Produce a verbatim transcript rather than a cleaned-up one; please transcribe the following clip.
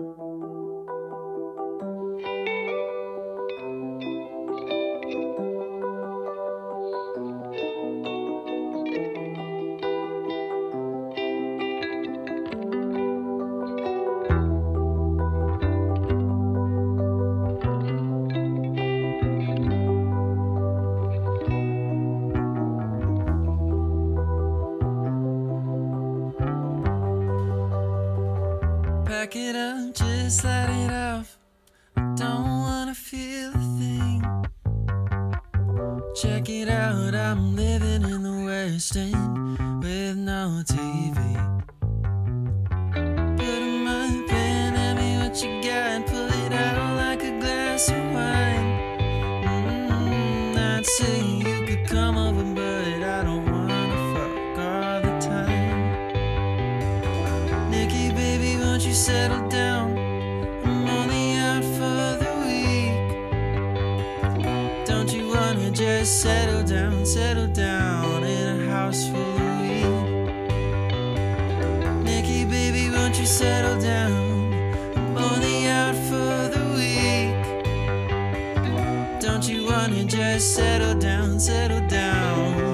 Pack it up, just light it off. I don't wanna feel a thing. Check it out, I'm living in the West End with no T V. Put a mic pen, hand me what you got, pull it out like a glass of wine. Mm-hmm, I'd say you could come over, but I don't wanna fuck all the time. Nikki, baby, won't you settle down? I'm only out for the week. Don't you wanna just settle down, settle down in a house full of weed? Nikki, baby, won't you settle down? I'm only out for the week. Don't you wanna just settle down, settle down?